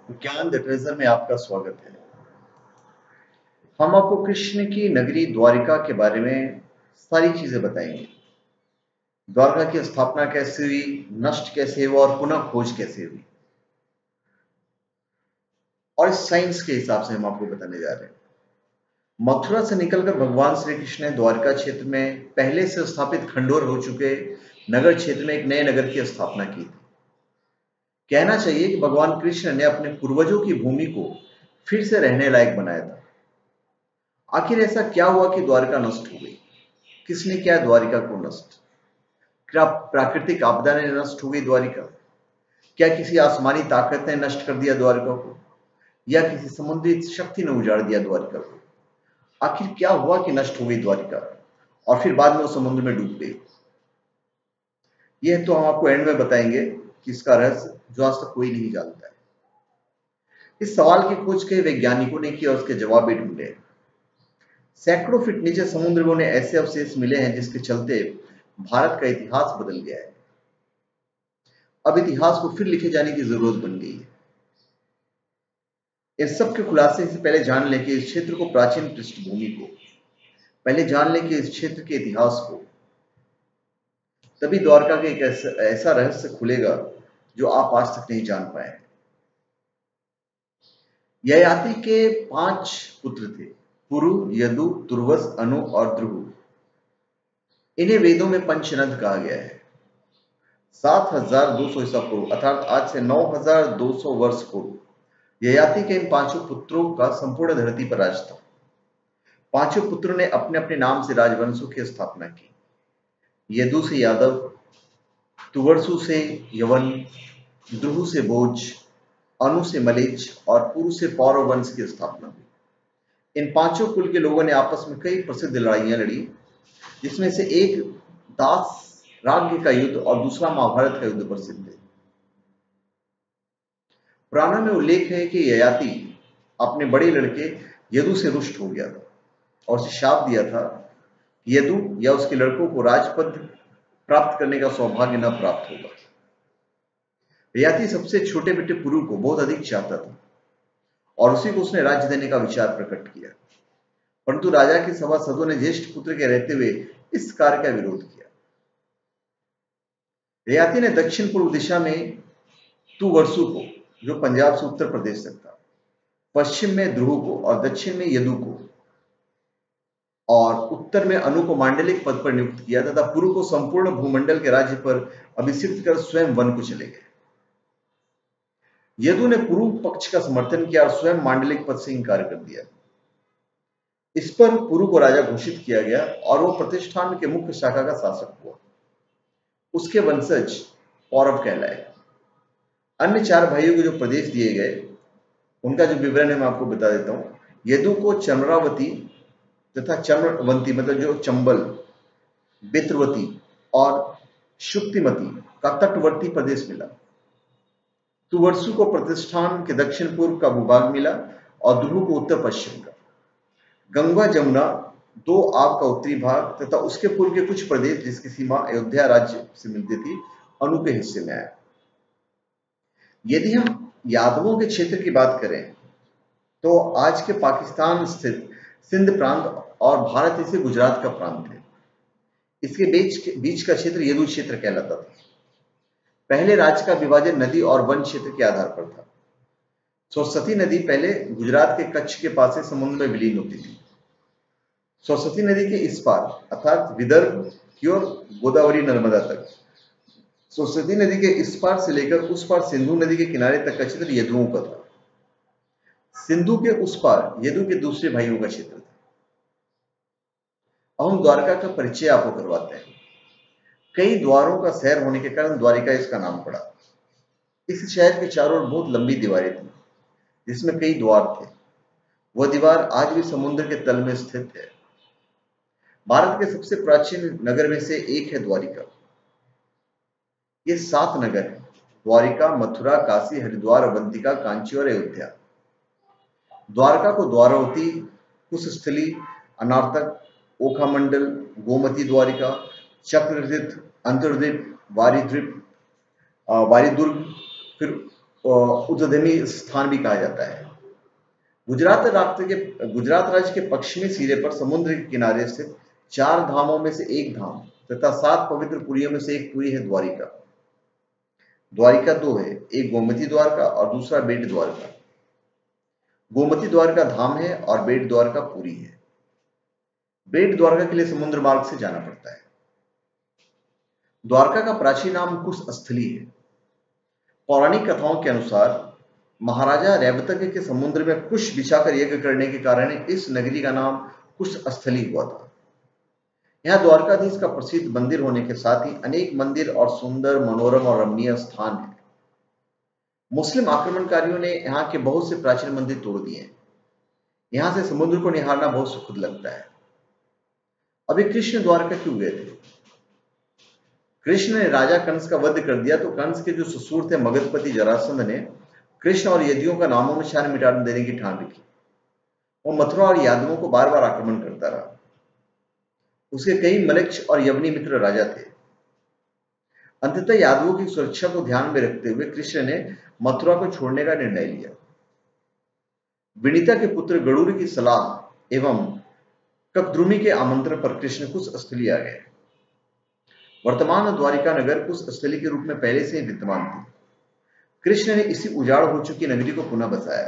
ज्ञान the treasure में आपका स्वागत है। हम आपको कृष्ण की नगरी द्वारिका के बारे में सारी चीजें बताएंगे। द्वारका की स्थापना कैसे हुई, नष्ट कैसे हुआ और पुनः खोज कैसे हुई, और इस साइंस के हिसाब से हम आपको बताने जा रहे हैं। मथुरा से निकलकर भगवान श्री कृष्ण ने द्वारका क्षेत्र में पहले से स्थापित खंडोर हो चुके नगर क्षेत्र में एक नए नगर की स्थापना की थी। कहना चाहिए कि भगवान कृष्ण ने अपने पूर्वजों की भूमि को फिर से रहने लायक बनाया था। आखिर ऐसा क्या हुआ कि द्वारका नष्ट हो गई? किसने किया द्वारिका को नष्ट? क्या प्राकृतिक आपदा ने नष्ट हो गई द्वारिका? क्या किसी आसमानी ताकत ने नष्ट कर दिया द्वारिका को, या किसी समुद्री शक्ति ने उजाड़ दिया द्वारिका को? आखिर क्या हुआ कि नष्ट हो गई द्वारिका और फिर बाद में वो समुद्र में डूब गई? यह तो हम आपको एंड में बताएंगे कि इसका रहस्य जो आज तक कोई नहीं जानता है। इस सवाल की खोज कई वैज्ञानिकों ने की और उसके जवाब भी ढूंढे। सैकड़ों फीट नीचे समुद्र में उन्हें ऐसे अवशेष मिले हैं जिसके चलते भारत का इतिहास बदल गया है। अब इतिहास को फिर लिखे जाने की जरूरत बन गई है। इस सब के खुलासे से पहले जान लें कि इस क्षेत्र को, प्राचीन पृष्ठभूमि को पहले जान लें कि इस क्षेत्र के इतिहास को, तभी द्वारका के एक ऐसा रहस्य खुलेगा जो आप आज तक नहीं जान पाए। ययाति के 5 पुत्र थे, पुरु, यदु, तुर्वस, अनु और ध्रुव। इन्हें वेदों में पंचनद कहा गया है। 7200 ईसा पूर्व अर्थात आज से 9200 वर्ष पूर्व ययाति के इन 5 पुत्रों का संपूर्ण धरती पर राज था। 5 पुत्रों ने अपने अपने नाम से राजवंशों की स्थापना की। यदु से यादव, तुवर्सु से यवन, द्रुहु से भोज, अनु से मलेच और पुरु से पौरव वंश की स्थापना हुई। इन 5 कुल के लोगों ने आपस में कई प्रसिद्ध लड़ाइयां लड़ी, जिसमें से एक दास राज्य का युद्ध और दूसरा महाभारत का युद्ध प्रसिद्ध है। पुराणों में उल्लेख है कि ययाति अपने बड़े लड़के यदु से रुष्ट हो गया था और उसे शाप दिया था, यदु या उसके लड़कों को राजपद प्राप्त करने का सौभाग्य न प्राप्त होगा। ययाति सबसे छोटे बेटे पुरु को बहुत अधिक चाहता था और उसी को उसने राज्य देने का विचार प्रकट किया, परंतु राजा के सभासदों ने ज्येष्ठ पुत्र के रहते हुए इस कार्य का विरोध किया। ययाति ने दक्षिण पूर्व दिशा में तुवर्सु को, जो पंजाब से उत्तर प्रदेश तक था, पश्चिम में ध्रुव को और दक्षिण में यदु को और उत्तर में अनु को मांडलिक पद पर नियुक्त किया तथा पुरु को संपूर्ण भूमंडल के राज्य पर अभिषिक्त कर स्वयं वन को चले गए। यदु ने पुरु पक्ष का समर्थन किया और स्वयं मांडलिक पद से इंकार कर दिया। इस पर पुरु को राजा घोषित किया गया और वो प्रतिष्ठान के मुख्य शाखा का शासक हुआ। उसके वंशज पौरव कहलाए। अन्य 4 भाइयों को जो प्रदेश दिए गए उनका जो विवरण है मैं आपको बता देता हूं। यदु को चमरावती तथा चम्रवंती मतलब जो चंबल, बेत्रवती और शुक्तिमती का तटवर्ती प्रदेश मिला। तुवर्सु को प्रतिष्ठान के दक्षिण पूर्व का भूभाग मिला और ध्रुव को उत्तर पश्चिम का। गंगा जमुना 2 आब का उत्तरी भाग तथा उसके पूर्व के कुछ प्रदेश जिसकी सीमा अयोध्या राज्य से मिलती थी, अनु के हिस्से में आया। यदि हम यादवों के क्षेत्र की बात करें तो आज के पाकिस्तान स्थित सिंध प्रांत और भारत से गुजरात का प्रांत है। इसके बीच का क्षेत्र यदु क्षेत्र कहलाता था। पहले राज्य का विभाजन नदी और वन क्षेत्र के आधार पर था। सरस्वती नदी पहले गुजरात के कच्छ के पास से समुद्र में विलीन होती थी। सरस्वती नदी के इस पार अर्थात विदर्भ की ओर गोदावरी नर्मदा तक, सरस्वती नदी के इस पार से लेकर उस पार सिंधु नदी के किनारे तक का क्षेत्र यदुओं का था। सिंधु के उस पार यदु के दूसरे भाइयों का क्षेत्र था। अब हम द्वारका का परिचय आपको करवाते हैं। कई द्वारों का शहर होने के कारण द्वारिका इसका नाम पड़ा। इस शहर के चारों ओर बहुत लंबी दीवारें थी जिसमें कई द्वार थे। वह दीवार आज भी समुद्र के तल में स्थित है। भारत के सबसे प्राचीन नगर में से एक है द्वारिका। ये 7 नगर हैं: द्वारिका, मथुरा, काशी, हरिद्वार, अवंतिका, कांची और अयोध्या। द्वारका को द्वारावती, कुशस्थली, अनार्तक, ओखामंडल, गोमती द्वारिका, चक्रतीर्थ, अंतर्द्वीप, वारिद्वीप, वारिदुर्ग, फिर उद्यमी स्थान भी कहा जाता है। गुजरात राज्य के पश्चिमी सिरे पर समुद्र के किनारे स्थित 4 धामों में से एक धाम तथा 7 पवित्र पुरियों में से एक पुरी है द्वारिका। द्वारिका 2 है, एक गोमती द्वारका और दूसरा बेट द्वारका। गोमती द्वारका धाम है और बेट द्वारका पुरी है। बेट द्वारका के लिए समुद्र मार्ग से जाना पड़ता है। द्वारका का प्राचीन नाम कुशस्थली है। पौराणिक कथाओं के अनुसार महाराजा रैवतज्ञ के समुद्र में कुश बिछाकर यज्ञ करने के कारण इस नगरी का नाम कुशस्थली हुआ था। यहाँ द्वारकाधीश का प्रसिद्ध मंदिर होने के साथ ही अनेक मंदिर और सुंदर, मनोरम और रमणीय स्थान हैं। मुस्लिम आक्रमणकारियों ने यहाँ के बहुत से प्राचीन मंदिर तोड़ दिए। यहाँ से समुद्र को निहारना बहुत सुखद लगता है। अभी कृष्ण द्वारका क्यों गए थे? कृष्ण ने राजा कंस का वध कर दिया तो कंस के जो ससुर थे मगधपति जरासंध ने कृष्ण और यदियों का नामों निशान मिटा देने की ठान रखी। वो मथुरा और यादवों को बार बार आक्रमण करता रहा। उसके कई मलक्ष और यवनी मित्र राजा थे। अंततः यादवों की सुरक्षा को ध्यान में रखते हुए कृष्ण ने मथुरा को छोड़ने का निर्णय लिया। विनीता के पुत्र गरुड़ की सलाह एवं ककद्रुमी के आमंत्रण पर कृष्ण कुशस्थली आ गए। वर्तमान द्वारिका नगर कुशस्थली के रूप में पहले से ही विद्यमान थी। कृष्ण ने इसी उजाड़ हो चुकी नगरी को पुनः बसाया।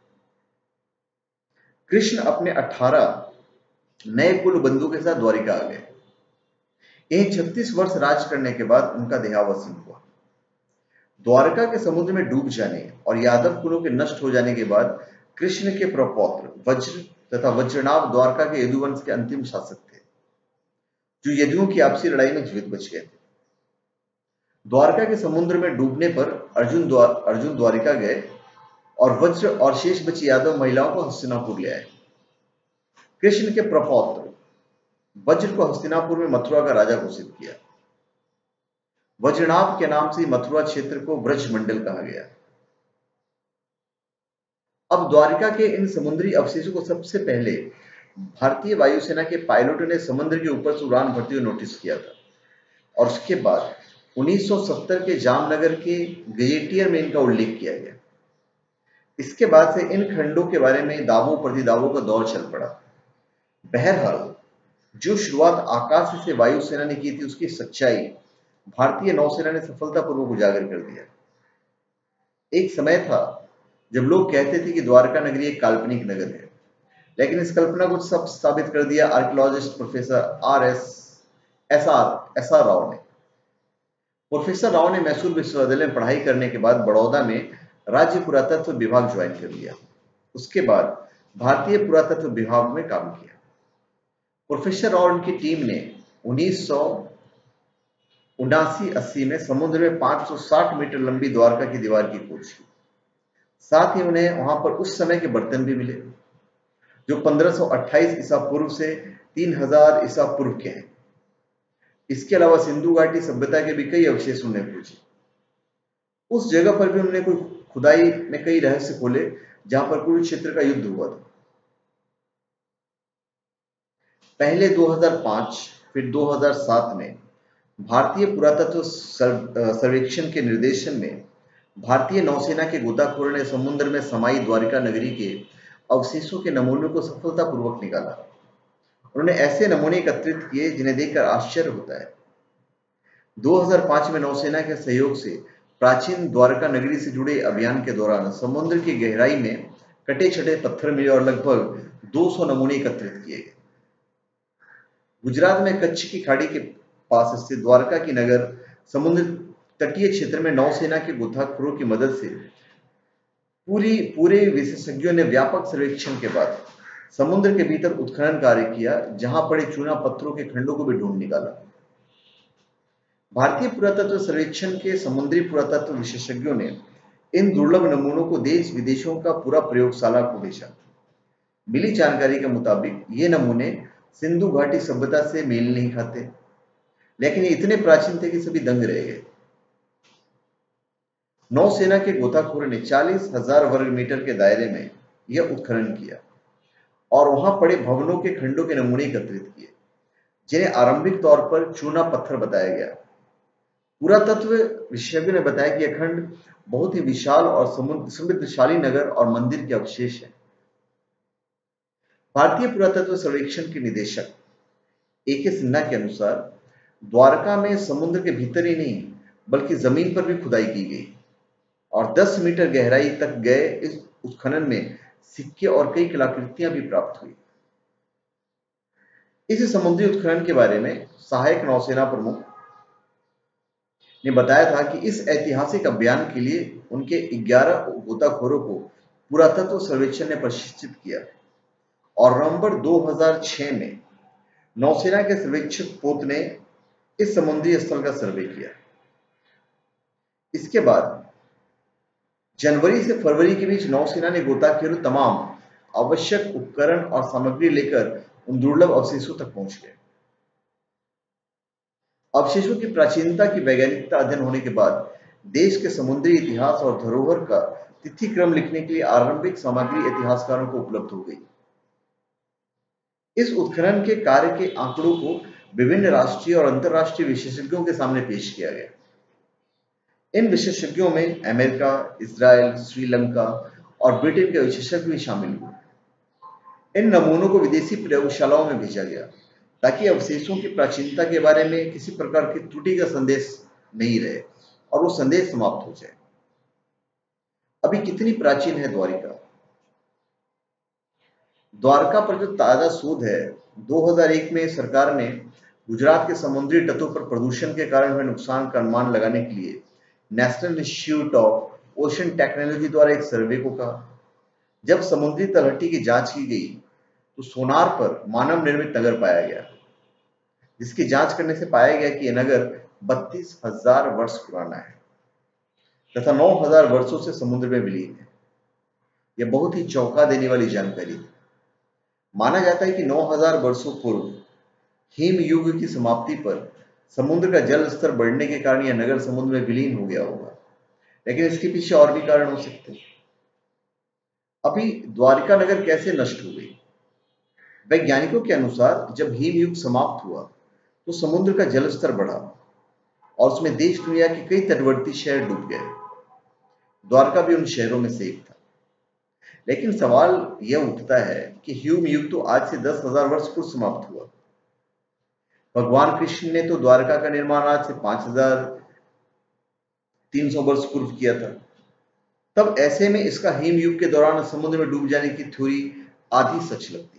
कृष्ण अपने 18 नए कुल बंधुओं के साथ द्वारिका आ गए। यहीं 36 वर्ष राज करने के बाद उनका देहावसान हुआ। द्वारका के समुद्र में डूब जाने और यादव कुलों के नष्ट हो जाने के बाद कृष्ण के प्रपौत्र वज्र तथा वज्रनाभ द्वारका के यदुवंश के अंतिम शासक थे, जो यदुओं की आपसी लड़ाई में जीवित बच गए थे। द्वारका के समुद्र में डूबने पर अर्जुन द्वारिका गए और वज्र और शेष बची यादव महिलाओं को हस्तिनापुर ले आए। कृष्ण के प्रपौत्र वज्र को हस्तिनापुर में मथुरा का राजा घोषित किया। वज्रनाभ के नाम से मथुरा क्षेत्र को ब्रजमंडल कहा गया। अब द्वारिका के इन समुद्री अवशेषों को सबसे पहले भारतीय वायुसेना के पायलटों ने समुद्र के ऊपर से उड़ान भरते हुए नोटिस किया था और उसके बाद 1970 के जामनगर के गजेटियर में इनका उल्लेख किया गया। इसके बाद से इन खंडों के बारे में दावों प्रतिदावों का दौर चल पड़ा। बहरहाल जो शुरुआत आकाश से वायुसेना ने की थी उसकी सच्चाई भारतीय नौसेना ने सफलतापूर्वक उजागर कर दिया। एक समय था जब लोग कहते थे कि द्वारका नगरी एक काल्पनिक नगर है, लेकिन इस कल्पना को सब साबित कर दिया archaeologist professor S R Rao ने। प्रोफेसर राव ने मैसूर विश्वविद्यालय में पढ़ाई करने के बाद बड़ौदा में राज्य पुरातत्व विभाग ज्वाइन कर लिया। उसके बाद भारतीय पुरातत्व विभाग में काम किया। प्रोफेसर राव और उनकी टीम ने 1979-80 में समुद्र में 560 मीटर लंबी द्वारका की दीवार की खोज की। साथ ही उन्हें वहां पर उस समय के बर्तन भी मिले जो 1528 ईसा पूर्व से 3000 ईसा पूर्व के हैं। इसके अलावा सिंधु घाटी सभ्यता के भी कई अवशेष उन्हें खोजे। उस जगह पर भी उन्होंने कोई खुदाई में कई रहस्य खोले जहां पर कुरुक्षेत्र का युद्ध हुआ था। पहले 2005 फिर 2007 में भारतीय पुरातत्व सर्वेक्षण के निर्देशन में भारतीय नौसेना के गोताखोरों ने समुद्र में समाई द्वारिका नगरी के अवशेषों के नमूनों को सफलतापूर्वक निकाला। उन्होंने ऐसे नमूने एकत्रित किए जिन्हें देखकर आश्चर्य होता है। 2005 में नौसेना के सहयोग से प्राचीन द्वारका नगरी से जुड़े अभियान के दौरान समुद्र की गहराई में कटे छटे पत्थर मिले और लगभग 200 नमूने एकत्रित किए गए। गुजरात में कच्छ की खाड़ी के पास स्थित द्वारका की नगर समुद्र तटीय क्षेत्र में नौसेना के गोताखोरों की मदद से पूरे विशेषज्ञों ने व्यापक सर्वेक्षण के बाद समुद्र के भीतर उत्खनन कार्य किया, जहां पड़े चूना पत्थरों के खंडों को भी ढूंढ निकाला। भारतीय पुरातत्व सर्वेक्षण के समुद्री पुरातत्व विशेषज्ञों ने इन दुर्लभ नमूनों को देश विदेशों का पूरा प्रयोगशाला को भेजा। मिली जानकारी के मुताबिक ये नमूने सिंधु घाटी सभ्यता से मेल नहीं खाते, लेकिन ये इतने प्राचीन थे कि सभी दंग रह गए। नौसेना के गोताखोरों ने 40,000 वर्ग मीटर के दायरे में यह उत्खनन किया और वहां पड़े भवनों के खंडों के नमूने एकत्रित किए, जिन्हें आरंभिक तौर पर चूना पत्थर बताया गया। पुरातत्व विशेषज्ञों ने बताया कि यह खंड बहुत ही विशाल और समृद्धशाली नगर और मंदिर के अवशेष हैं। भारतीय पुरातत्व सर्वेक्षण के निदेशक AK सिन्हा के अनुसार द्वारका में समुद्र के भीतर ही नहीं बल्कि जमीन पर भी खुदाई की गई और 10 मीटर गहराई तक गए इस उत्खनन में सिक्के और कई कलाकृतियां भी प्राप्त हुई। इस समुद्री उत्खनन के बारे में सहायक नौसेना प्रमुख ने बताया था कि इस ऐतिहासिक अभियान के लिए उनके 11 गोताखोरों को पुरातत्व सर्वेक्षण ने प्रशिक्षित किया और नवंबर 2006 में नौसेना के सर्वेक्षक पोत ने इस समुद्री स्थल का सर्वे किया। इसके बाद जनवरी से फरवरी के बीच नौसेना ने गोताखोरों तमाम आवश्यक उपकरण और सामग्री लेकर उन दुर्लभ अवशेषों तक पहुंच गए। अवशेषों की प्राचीनता की वैज्ञानिकता अध्ययन होने के बाद देश के समुद्री इतिहास और धरोहर का तिथि क्रम लिखने के लिए आरंभिक सामग्री इतिहासकारों को उपलब्ध हो गई। इस उत्खनन के कार्य के आंकड़ों को विभिन्न राष्ट्रीय और अंतर्राष्ट्रीय विशेषज्ञों के सामने पेश किया गया। इन विशेषज्ञों में अमेरिका, इजराइल, श्रीलंका और ब्रिटेन के विशेषज्ञ भी शामिल हुए। इन नमूनों को विदेशी प्रयोगशालाओं में भेजा गया ताकि अवशेषों की प्राचीनता के बारे में किसी प्रकार की त्रुटि का संदेश नहीं रहे और वो संदेश समाप्त हो जाए। अभी कितनी प्राचीन है द्वारिका? द्वारका पर जो ताजा शोध है, 2001 में सरकार ने गुजरात के समुद्री तटों पर प्रदूषण के कारण हुए नुकसान का अनुमान लगाने के लिए national institute of ocean technology द्वारा एक सर्वे को कहा। जब समुद्री तलहटी की जांच की गई तो सोनार पर मानव निर्मित नगर पाया गया, जिसकी जांच करने से पाया गया कि यह नगर 32,000 वर्ष पुराना है तथा 9,000 वर्षों से समुद्र में विलीन है। यह बहुत ही चौंका देने वाली जानकारी थी। माना जाता है कि 9,000 वर्षों पूर्व हिम युग की समाप्ति पर समुद्र का जल स्तर बढ़ने के कारण यह नगर समुद्र में विलीन हो गया होगा, लेकिन इसके पीछे और भी कारण हो सकते हैं। अभी द्वारिका नगर कैसे नष्ट हो गई? वैज्ञानिकों के अनुसार जब हिम युग समाप्त हुआ तो समुद्र का जल स्तर बढ़ा और उसमें देश दुनिया के कई तटवर्ती शहर डूब गए। द्वारका भी उन शहरों में से एक था। लेकिन सवाल यह उठता है कि हिम युग तो आज से 10,000 वर्ष पूर्व समाप्त हुआ। भगवान कृष्ण ने तो द्वारका का निर्माण आज से 5,300 वर्ष पूर्व किया था। तब ऐसे में इसका हिम युग के दौरान समुद्र में डूब जाने की थ्योरी आधी सच लगती है।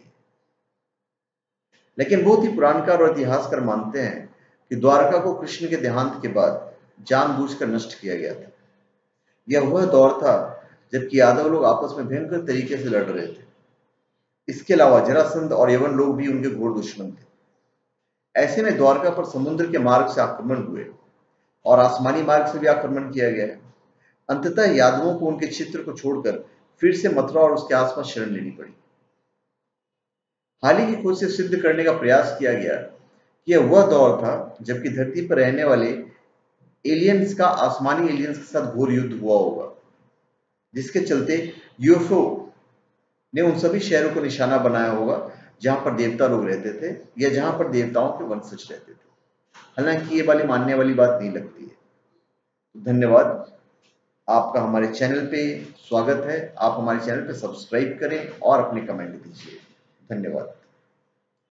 लेकिन बहुत ही पुराणकार और इतिहासकार मानते हैं कि द्वारका को कृष्ण के देहांत के बाद जानबूझकर नष्ट किया गया था। यह वह दौर था जबकि यादव लोग आपस में भयंकर तरीके से लड़ रहे थे। इसके अलावा जरासंध और यवन लोग भी उनके घोर दुश्मन थे। ऐसे में द्वारका पर समुद्र के मार्ग से आक्रमण हुए और आसमानी मार्ग से भी आक्रमण किया गया। अंततः यादवों को उनके क्षेत्र को छोड़कर फिर से मथुरा और उसके आसपास शरण लेनी पड़ी। हाल ही की खोज से सिद्ध करने का प्रयास किया गया कि यह वह दौर था जबकि धरती पर रहने वाले एलियंस का आसमानी एलियंस के साथ घोर युद्ध हुआ होगा, जिसके चलते यूएफओ ने उन सभी शहरों को निशाना बनाया होगा जहां पर देवता लोग रहते थे या जहां पर देवताओं के वंशज रहते थे। हालांकि ये वाली मानने वाली बात नहीं लगती है। धन्यवाद। आपका हमारे चैनल पे स्वागत है। आप हमारे चैनल पे सब्सक्राइब करें और अपने कमेंट दीजिए। धन्यवाद।